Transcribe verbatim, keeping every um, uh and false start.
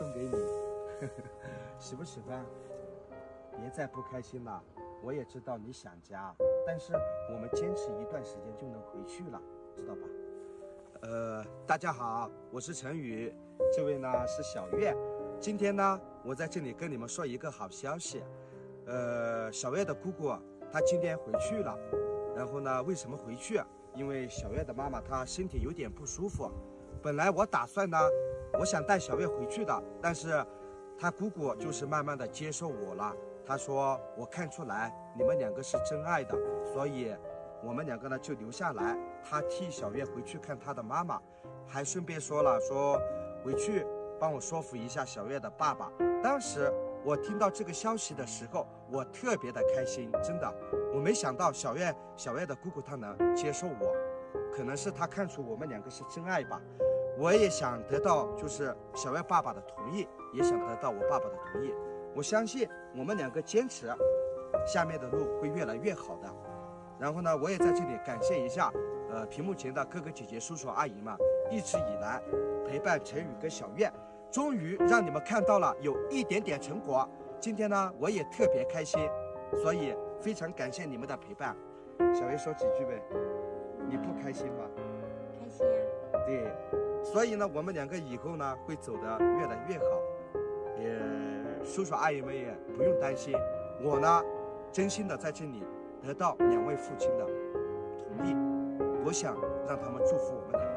送给你，喜不喜欢？别再不开心了，我也知道你想家，但是我们坚持一段时间就能回去了，知道吧？呃，大家好，我是陈宇，这位呢是小月。今天呢，我在这里跟你们说一个好消息。呃，小月的姑姑她今天回去了，然后呢，为什么回去？因为小月的妈妈她身体有点不舒服。本来我打算呢，我想带小月回去的，但是她姑姑就是慢慢的接受我了。她说我看出来你们两个是真爱的，所以我们两个呢就留下来。她替小月回去看她的妈妈，还顺便说了说回去帮我说服一下小月的爸爸。当时我听到这个消息的时候，我特别的开心，真的，我没想到小月小月的姑姑她能接受我，可能是她看出我们两个是真爱吧。我也想得到就是小月爸爸的同意，也想得到我爸爸的同意。我相信我们两个坚持，下面的路会越来越好的。然后呢，我也在这里感谢一下，呃，屏幕前的哥哥姐姐、叔叔阿姨们，一直以来陪伴陈宇跟小月，终于让你们看到了有一点点成果。今天呢，我也特别开心，所以非常感谢你们的陪伴。小月说几句呗，你不开心吗？ 开心啊。 对，所以呢，我们两个以后呢会走得越来越好，也叔叔阿姨们也不用担心。我呢，真心的在这里得到两位父亲的同意，我想让他们祝福我们两